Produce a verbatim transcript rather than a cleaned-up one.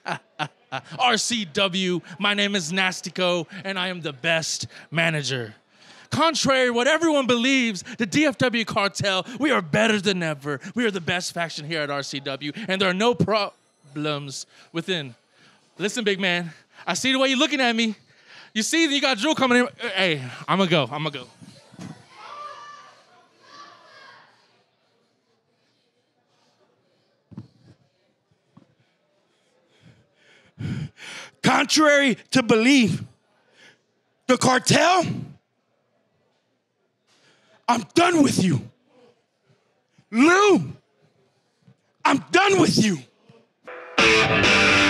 R C W, my name is Nastico, and I am the best manager. Contrary to what everyone believes, the D F W Kartel, we are better than ever. We are the best faction here at R C W, and there are no problems within. Listen, big man, I see the way you're looking at me. You see that you got Drew coming in. Hey, I'm gonna go, I'm gonna go. Contrary to belief, the cartel, I'm done with you. Lou, I'm done with you.